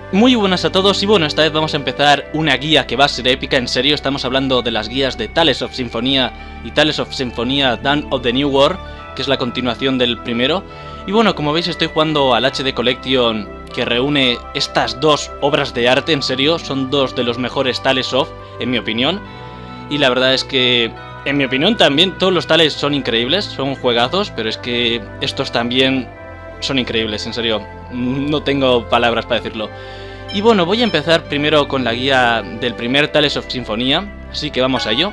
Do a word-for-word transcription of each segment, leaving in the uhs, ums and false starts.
Muy buenas a todos y bueno, esta vez vamos a empezar una guía que va a ser épica, en serio. Estamos hablando de las guías de Tales of Symphonia y Tales of Symphonia Dawn of the New World, que es la continuación del primero. Y bueno, como veis estoy jugando al H D Collection, que reúne estas dos obras de arte, en serio. Son dos de los mejores Tales of, en mi opinión. Y la verdad es que, en mi opinión también, todos los Tales son increíbles, son juegazos, pero es que estos también son increíbles, en serio. No tengo palabras para decirlo. Y bueno, voy a empezar primero con la guía del primer Tales of Symphonia, así que vamos a ello.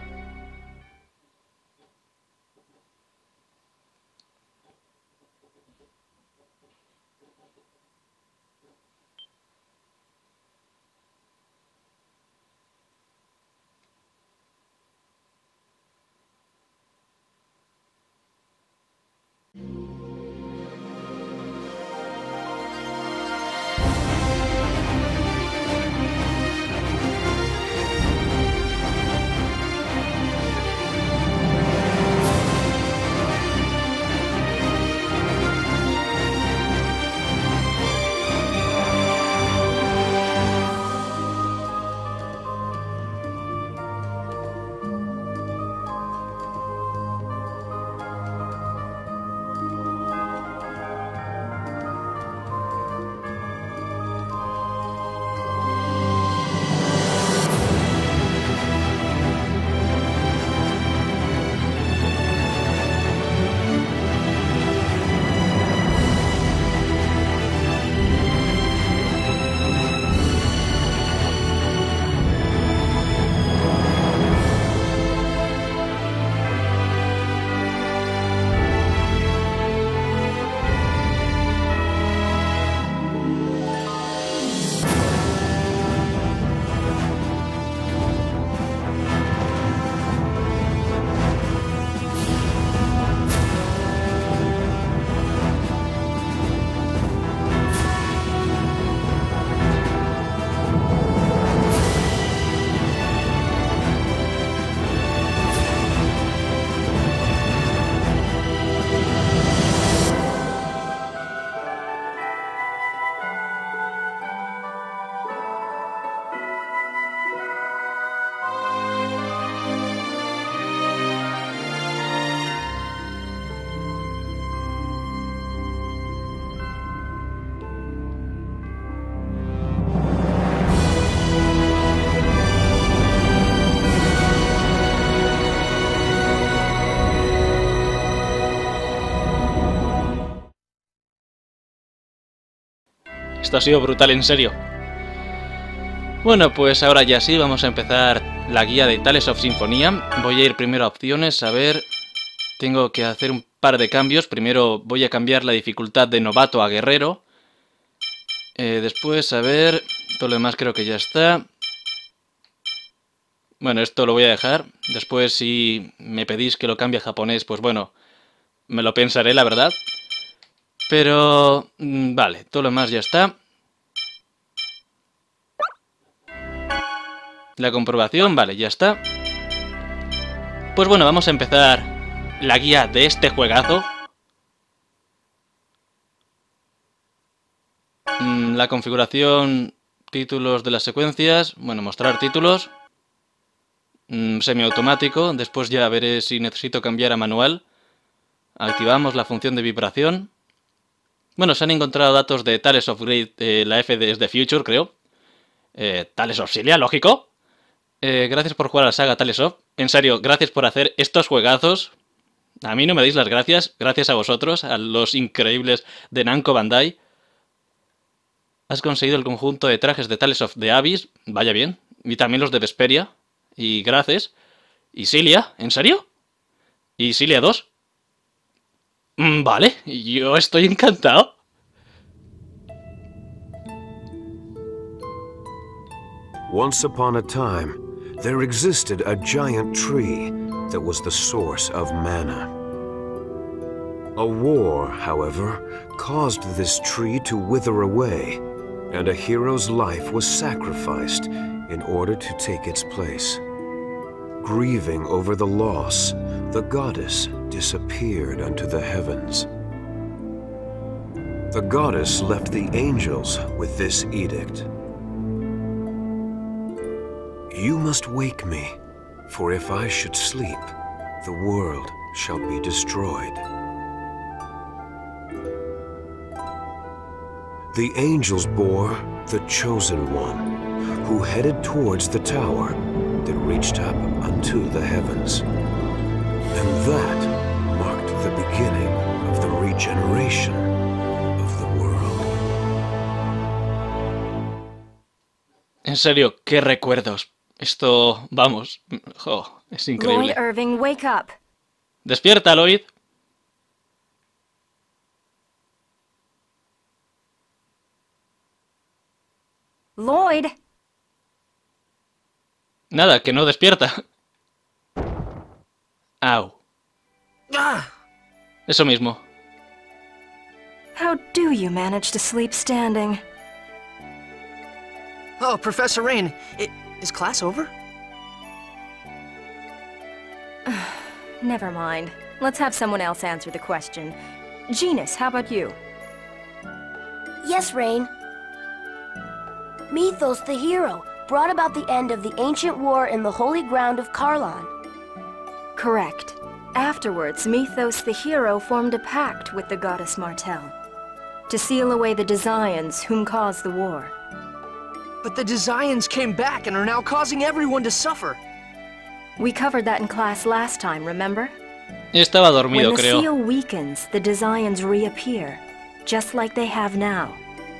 Esto ha sido brutal, en serio. Bueno, pues ahora ya sí, vamos a empezar la guía de Tales of Symphonia. Voy a ir primero a opciones, a ver... Tengo que hacer un par de cambios. Primero voy a cambiar la dificultad de novato a guerrero. Eh, después, a ver... Todo lo demás creo que ya está. Bueno, esto lo voy a dejar. Después, si me pedís que lo cambie a japonés, pues bueno, me lo pensaré, la verdad. Pero... vale, todo lo demás ya está. La comprobación, vale, ya está. Pues bueno, vamos a empezar la guía de este juegazo. La configuración, títulos de las secuencias. Bueno, mostrar títulos. Semiautomático. Después ya veré si necesito cambiar a manual. Activamos la función de vibración. Bueno, se han encontrado datos de Tales of Great, eh, la F de, es de Future, creo. Eh, Tales of Xillia, lógico. Eh, gracias por jugar a la saga Tales of. En serio, gracias por hacer estos juegazos. A mí no me deis las gracias. Gracias a vosotros, a los increíbles de Namco Bandai. Has conseguido el conjunto de trajes de Tales of the Abyss. Vaya bien. Y también los de Vesperia. Y Graces. Y Xillia. ¿En serio? ¿Y Xillia dos? Mm, vale. Yo estoy encantado. Once upon a time, there existed a giant tree that was the source of mana. A war, however, caused this tree to wither away, and a hero's life was sacrificed in order to take its place. Grieving over the loss, the goddess disappeared unto the heavens. The goddess left the angels with this edict. You must wake me, for if I should sleep, the world shall be destroyed. The angels bore the Chosen One, who headed towards the tower that reached up unto the heavens. And that marked the beginning of the regeneration of the world. En serio, qué recuerdos. Esto, vamos, oh, es increíble. Lloyd Irving, wake up. Despierta, Lloyd. Lloyd. Nada, que no despierta. Au. Ah! Eso mismo. How do you manage to sleep standing? Oh, Professor Rain, i is class over? Never mind. Let's have someone else answer the question. Genus, how about you? Yes, Rain. Mythos the hero brought about the end of the ancient war in the holy ground of Karlan. Correct. Afterwards, Mythos the hero formed a pact with the goddess Martel to seal away the Desians whom caused the war. But the Desians came back and are now causing everyone to suffer. We covered that in class last time, remember? Estaba dormido, When the creo. seal weakens, the Desians reappear, just like they have now.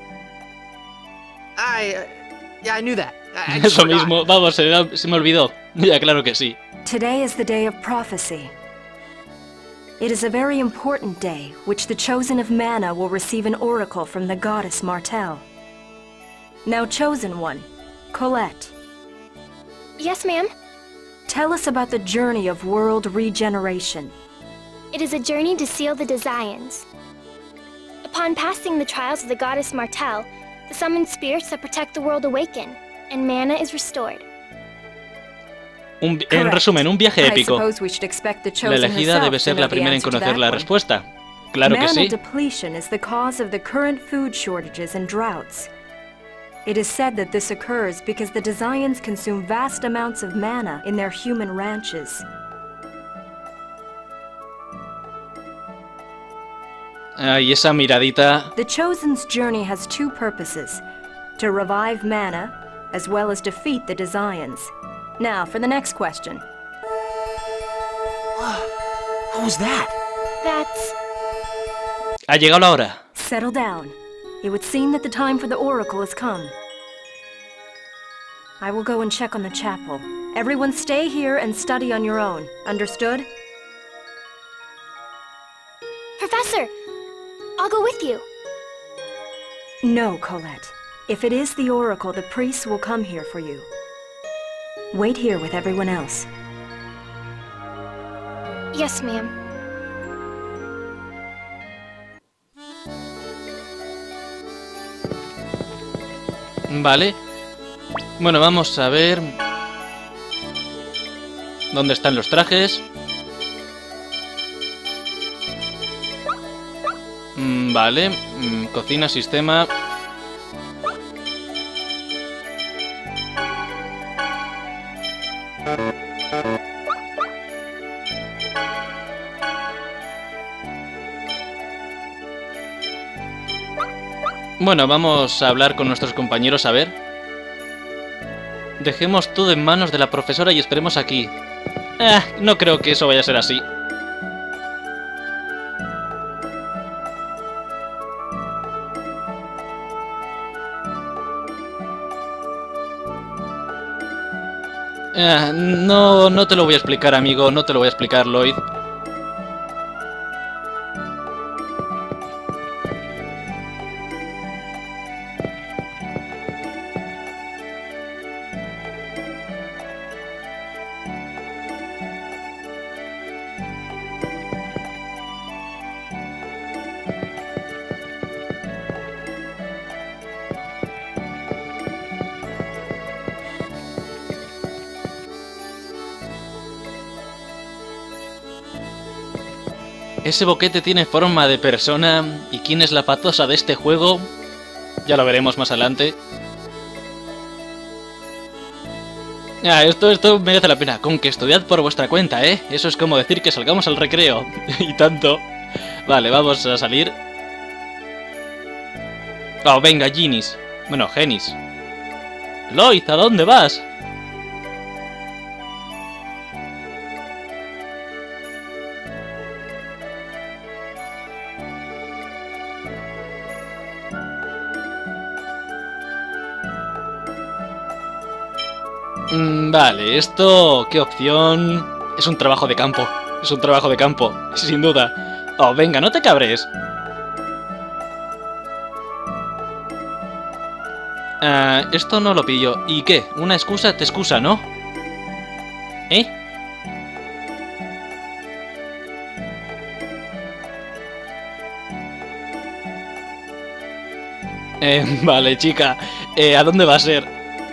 I... Uh, yeah, I knew that. I, I just Eso forgot. mismo. Vamos, se, me- se me olvidó. Ya, claro que sí. Today is the day of prophecy. It is a very important day, which the Chosen of Mana will receive an oracle from the goddess Martel. Now, Chosen One, Colette, Yes, ma'am. tell us about the journey of world regeneration. It is a journey to seal the Desians. Upon passing the trials of the goddess Martel, the summoned spirits that protect the world awaken, and mana is restored. Un vi- en Correct. resumen, un viaje I épico. suppose we should expect the La Chosen elegida herself debe to ser know la the primera en answer to conocer that la one. respuesta. Claro que Mana sí. depletion is the cause of the current food shortages and droughts. It is said that this occurs because the Desians consume vast amounts of mana in their human ranches. Ah, y esa miradita. The Chosen's journey has two purposes: to revive mana, as well as defeat the Desians. Now, for the next question. What was that? That's... Ha llegado la hora. Settle down. It would seem that the time for the oracle has come. I will go and check on the chapel. Everyone stay here and study on your own. Understood? Professor! I'll go with you. No, Colette. If it is the oracle, the priests will come here for you. Wait here with everyone else. Yes, ma'am. Vale. Bueno, vamos a ver. ¿Dónde están los trajes? Mm, vale. Mm, cocina, sistema. Bueno, vamos a hablar con nuestros compañeros a ver. Dejemos todo en manos de la profesora y esperemos aquí. Ah, no creo que eso vaya a ser así. Ah, no, no te lo voy a explicar, amigo. No te lo voy a explicar, Lloyd. ese boquete tiene forma de persona. ¿Y quién es la patosa de este juego? Ya lo veremos más adelante. Ah, esto, esto merece la pena. Con que estudiad por vuestra cuenta, ¿eh? Eso es como decir que salgamos al recreo. Y tanto. Vale, vamos a salir. Oh, venga, Ginis. Bueno, Genis. Lloyd, ¿a dónde vas? Mm, vale, esto... ¿Qué opción? Es un trabajo de campo. Es un trabajo de campo, sin duda. Oh, venga, no te cabres. Uh, esto no lo pillo. ¿Y qué? ¿Una excusa te excusa, no? ¿Eh? Eh, vale, chica. Eh, ¿a dónde va a ser?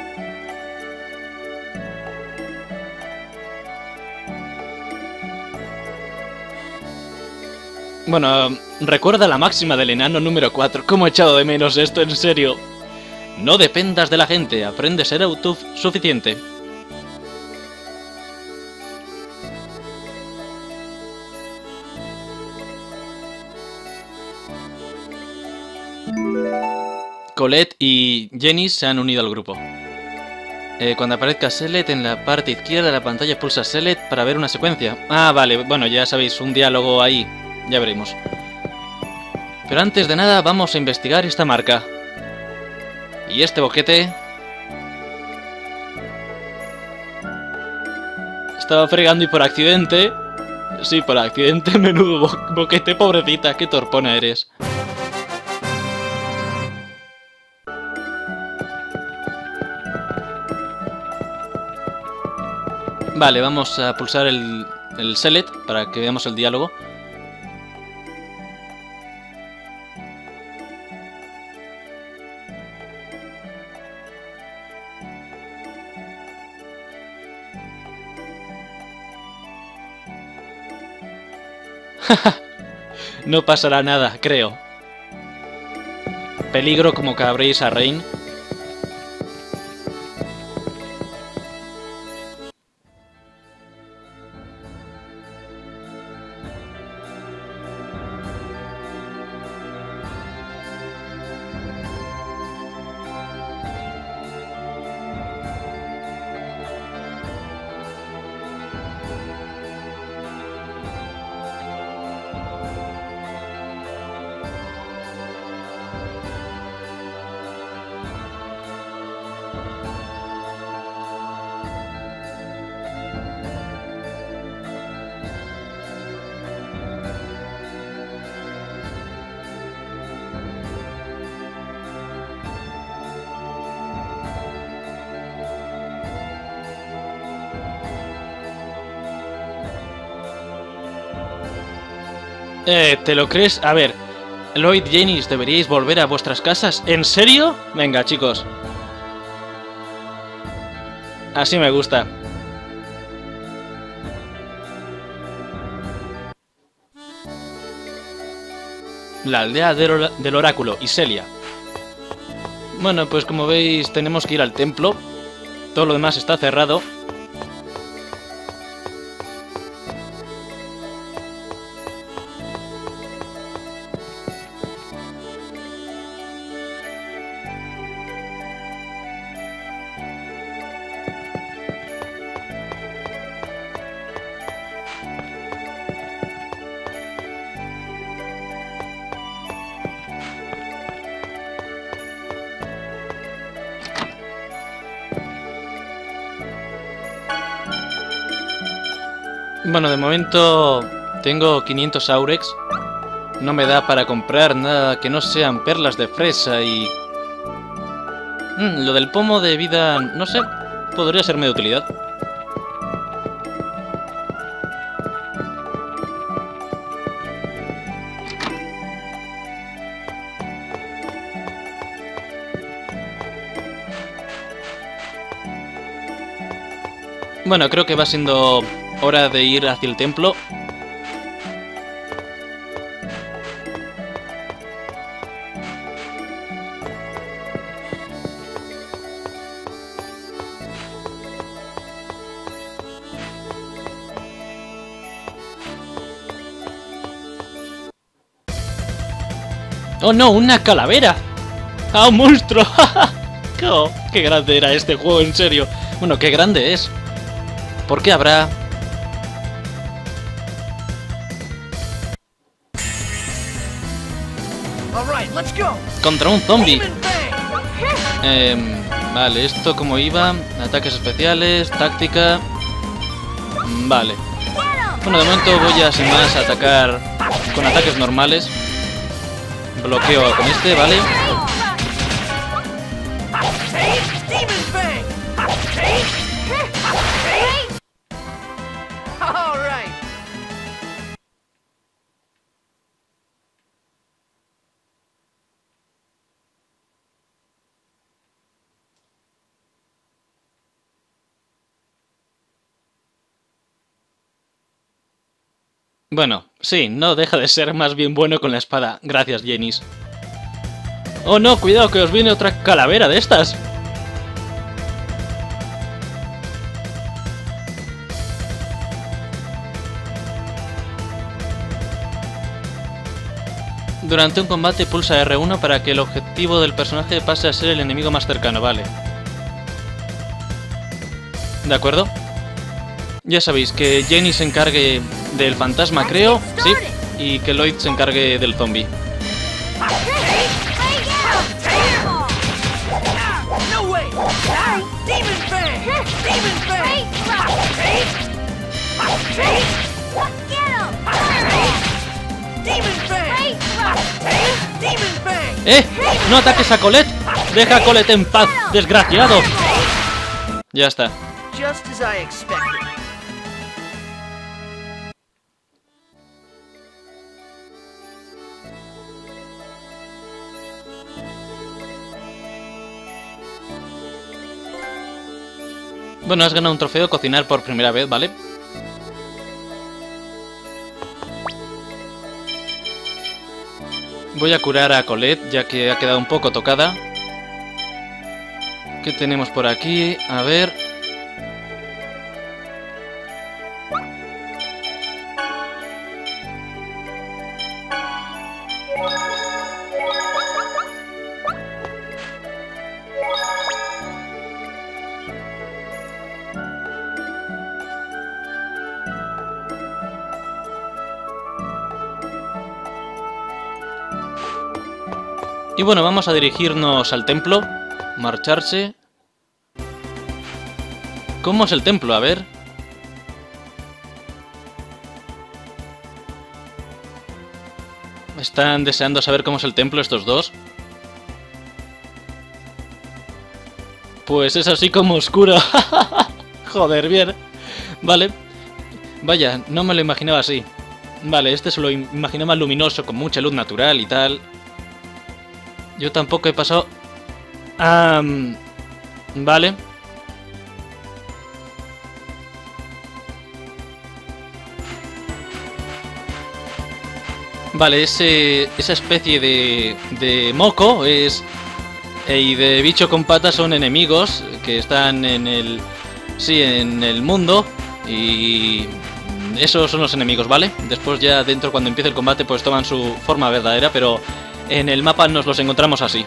Bueno, recuerda la máxima del enano número cuatro. ¿Cómo he echado de menos esto, en serio? No dependas de la gente, aprende a ser autosuficiente. Colette y Jenny se han unido al grupo. Eh, cuando aparezca Select en la parte izquierda de la pantalla pulsa Select para ver una secuencia. Ah, vale, bueno, ya sabéis, un diálogo ahí. Ya veremos. Pero antes de nada vamos a investigar esta marca. Y este boquete... Estaba fregando y por accidente... Sí, por accidente, menudo bo boquete, pobrecita, qué torpona eres. Vale, vamos a pulsar el, el Select para que veamos el diálogo. No pasará nada, creo. Peligro como cabréis a Rain. Eh, ¿te lo crees? A ver, Lloyd, Janice, ¿deberíais volver a vuestras casas? ¿En serio? Venga, chicos. Así me gusta. La aldea del, del oráculo, Iselia. Bueno, pues como veis tenemos que ir al templo. Todo lo demás está cerrado. Bueno, de momento tengo quinientos Aurex. No me da para comprar nada que no sean perlas de fresa y... Mm, lo del pomo de vida, no sé, podría serme de utilidad. Bueno, creo que va siendo hora de ir hacia el templo. ¡Oh no! ¡Una calavera! ¡Ah, un monstruo! Oh, ¡qué grande era este juego, en serio! Bueno, ¡qué grande es! ¿Por qué habrá...? Contra un zombie. Eh, vale, esto como iba. Ataques especiales, táctica. Vale. Bueno, de momento voy a sin más atacar con ataques normales. Bloqueo con este, vale. Bueno, sí, no deja de ser más bien bueno con la espada. Gracias, Janice. ¡Oh no! ¡Cuidado que os viene otra calavera de estas! Durante un combate pulsa erre uno para que el objetivo del personaje pase a ser el enemigo más cercano, vale. ¿De acuerdo? Ya sabéis, que Jenny se encargue del fantasma, creo, sí, y que Lloyd se encargue del zombie. ¡Eh! ¡No ataques a Colette! ¡Deja a Colette en paz, desgraciado! Ya está. Bueno, has ganado un trofeo cocinar por primera vez, ¿vale? Voy a curar a Colette, ya que ha quedado un poco tocada. ¿Qué tenemos por aquí? A ver... Y bueno, vamos a dirigirnos al templo. Marcharse. ¿Cómo es el templo? A ver. ¿Están deseando saber cómo es el templo estos dos? Pues es así como oscuro. Joder, bien. Vale. Vaya, no me lo imaginaba así. Vale, este se lo imaginaba luminoso, con mucha luz natural y tal. Yo tampoco he pasado... Ah, vale. Vale, ese, esa especie de, de moco es... y de bicho con patas son enemigos que están en el... sí, en el mundo. Y... esos son los enemigos, ¿vale? Después ya dentro, cuando empiece el combate, pues toman su forma verdadera, pero... en el mapa nos los encontramos así.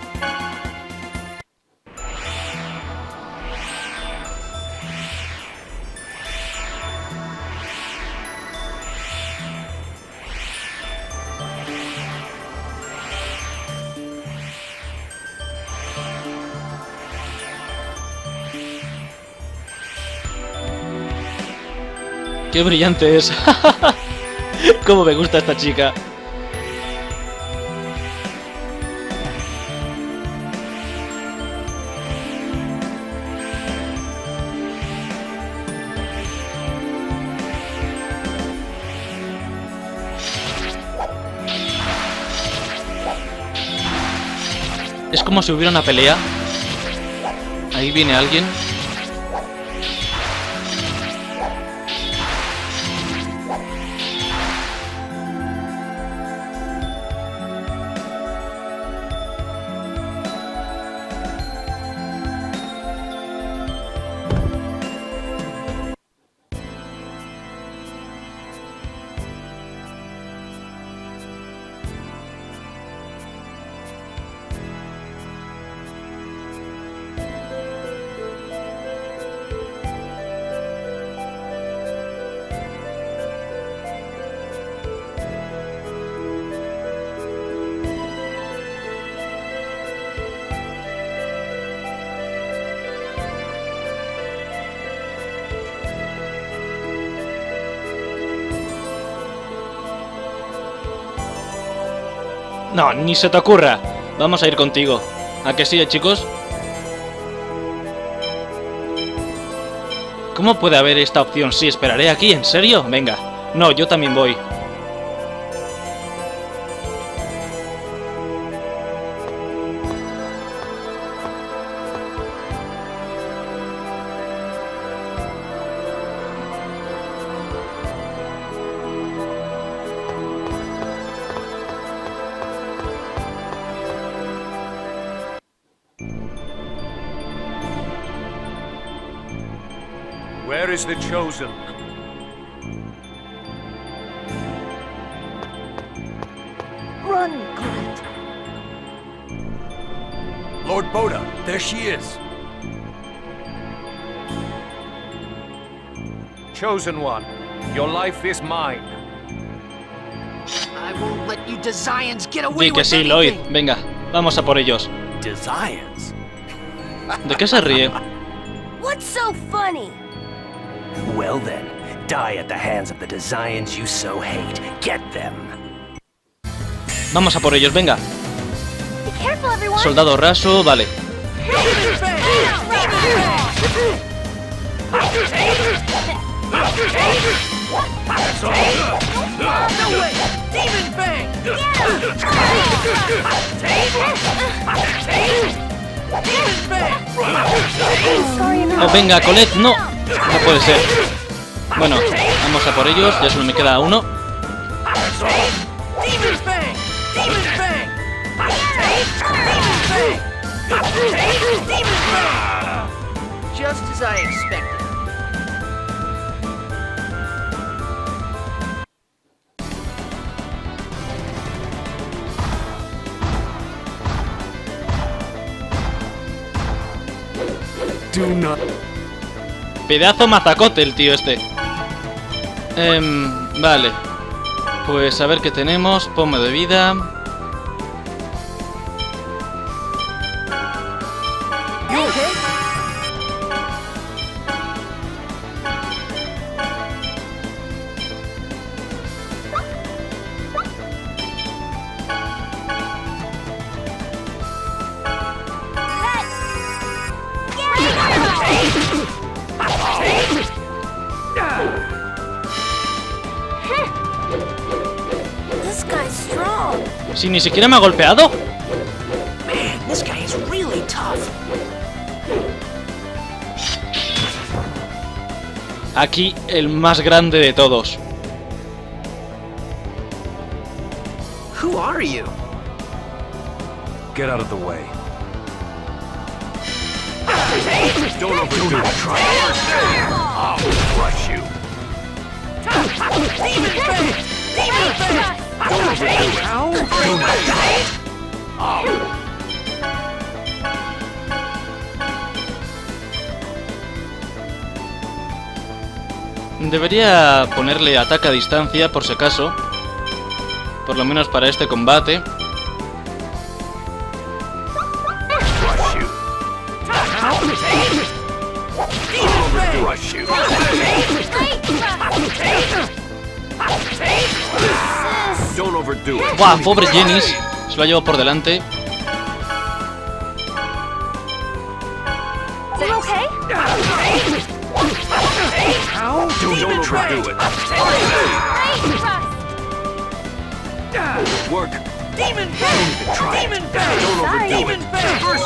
¡Qué brillante es! ¡Cómo me gusta esta chica! Es como si hubiera una pelea. Ahí viene alguien. No, ni se te ocurra. Vamos a ir contigo. ¿A que sí, chicos? ¿Cómo puede haber esta opción? Sí, esperaré aquí, ¿en serio? Venga. No, yo también voy. Where is the Chosen? Run, Colette. Lord Boda, there she is. Chosen One, your life is mine. I won't let you Desians get away Di que with sí, Lloyd. anything. Venga, vamos a por ellos. Desians? ¿De qué se ríe? What's so funny? Well then, die at the hands of the Desians you so hate. Get them. Vamos a por ellos, venga. Be careful, everyone. Soldado raso, vale. No way! Demon Fang! Demon Fang! Oh, venga, Colette, no. No puede ser. Bueno, vamos a por ellos. Ya solo me queda uno. Demon Fang! Demon Fang! Demon Fang! Just as I expected. Do not... Pedazo mazacote el tío este. Em, vale. Pues a ver qué tenemos. Pomo de vida. You okay? This guy's strong. Si ni siquiera me ha golpeado. Man, this guy is really tough. Aquí el más grande de todos. Who are you? Get out of the way. Don't overdo it. I'll crush you. Demon Fang! Demon Fang! Don't overdo it. Ow! Do not die. I'll... Debería ponerle ataque a distancia por si acaso. Por lo menos para este combate. crush you. Crush you. Don't overdo it. ¡Buah! Pobre Janice. Se lo ha llevado por delante. Is it okay? Ow! Don't Demon overdo Fang! it. Work. Demon Fang! Try it. Demon Fang! Don't overdo Demon it. Fang! First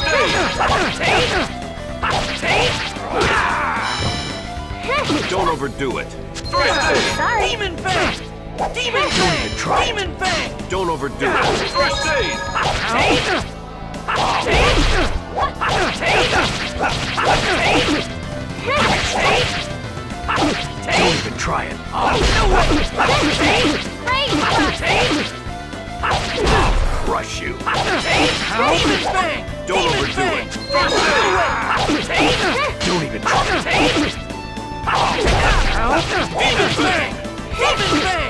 Don't overdo it. Sorry. Demon Fang! Demon Fang! try it. Demon Fang! Don't overdo it. First aid. Don't even try it. I'll crush you. Demon Fang! Don't Demon overdo Fang! it. First aid. Don't even try it. Demon Fang! Demon Fang!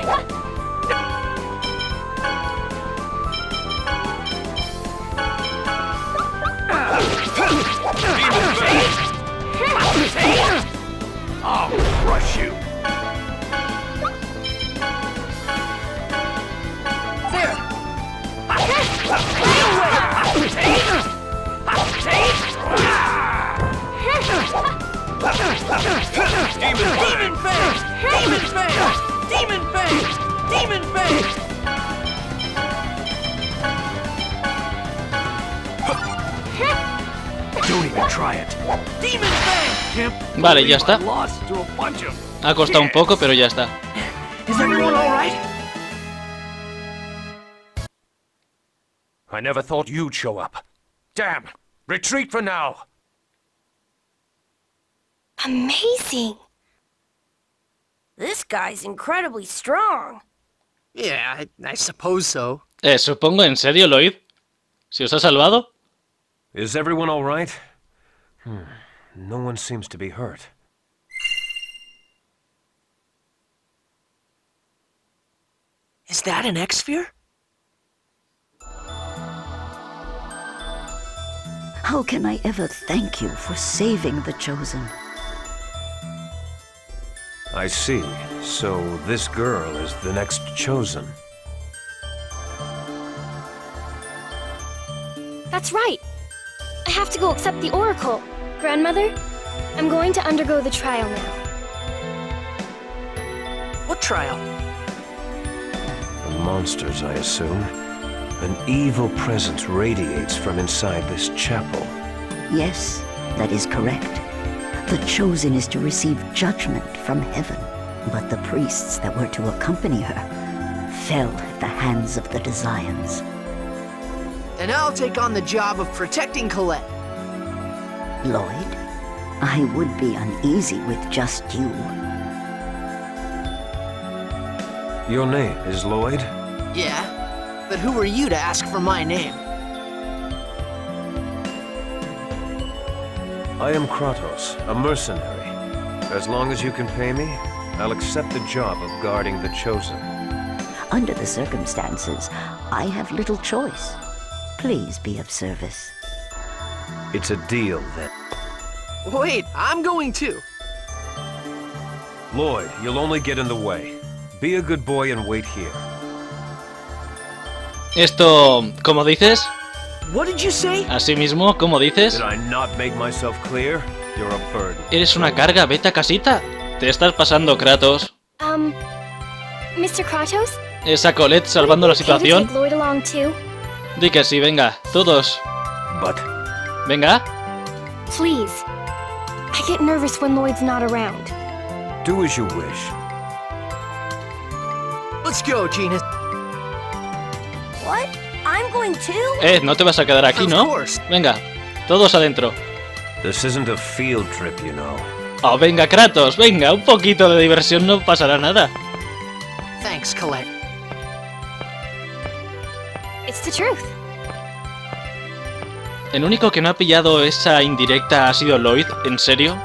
Demon Fang. I'll crush you. There! Demon Fang! Demon Fang! Demon Fang! Demon Fang! Don't even try it. Demon Fang! Vale, ya está. Lost to a bunch of... Ha costado un poco, pero ya está. Is everyone all right? I never thought you'd show up. Damn! Retreat for now! Amazing! This guy's incredibly strong. Yeah, I, I suppose so. Eh, supongo, ¿en serio, Lloyd? ¿Si os ha salvado? Is everyone all right? Hmm. No one seems to be hurt. Is that an X-Sphere? How can I ever thank you for saving the Chosen? I see. So this girl is the next Chosen. That's right. I have to go accept the Oracle. Grandmother, I'm going to undergo the trial now. What trial? The monsters, I assume. An evil presence radiates from inside this chapel. Yes, that is correct. The Chosen is to receive judgment from heaven, but the priests that were to accompany her fell at the hands of the Desians. And I'll take on the job of protecting Colette. Lloyd, I would be uneasy with just you. Your name is Lloyd? Yeah, but who are you to ask for my name? I am Kratos, a mercenary. As long as you can pay me, I'll accept the job of guarding the Chosen. Under the circumstances, I have little choice. Please be of service. It's a deal, then. Wait, I'm going too. Lloyd, you'll only get in the way. Be a good boy and wait here. Esto, ¿cómo dices? What did you say? Así mismo, ¿cómo dices? Did I not make myself clear? You're a burden. ¿Eres una carga? Vete a casita. Te estás pasando, Kratos. Um, Mister Kratos? ¿Es a Colette salvando la Would it be okay to situación? take Lloyd along too? Di que sí, venga, todos. But Venga. Please. I get nervous when Lloyd's not around. do as you wish. Let's go, Gina. What? I'm going too? Eh, no te vas a quedar aquí, Of ¿no? course. Venga, todos adentro. This isn't a field trip, you know. Oh, venga, Kratos, venga, un poquito de diversión, no pasará nada. Thanks, Colette. It's the truth. El único que no ha pillado esa indirecta ha sido Lloyd, ¿en serio?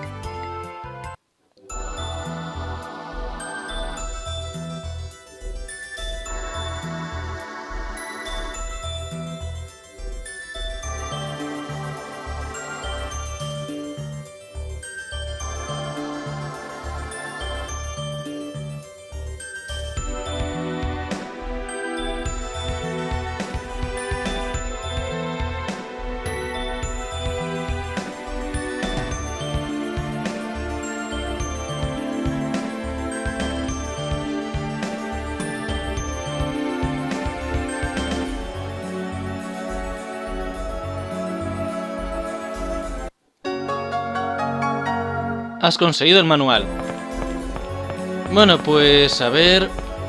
Has conseguido el manual. Bueno, pues a ver...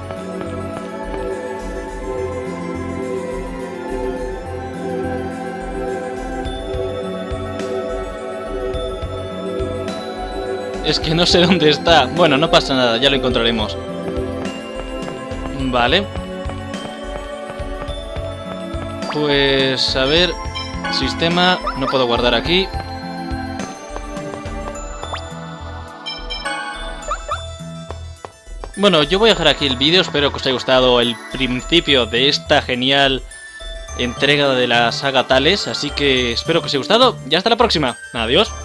Es que no sé dónde está. Bueno, no pasa nada, ya lo encontraremos. Vale. Pues a ver... Sistema... No puedo guardar aquí. Bueno, yo voy a dejar aquí el vídeo, espero que os haya gustado el principio de esta genial entrega de la saga Thales, así que espero que os haya gustado y hasta la próxima. Adiós.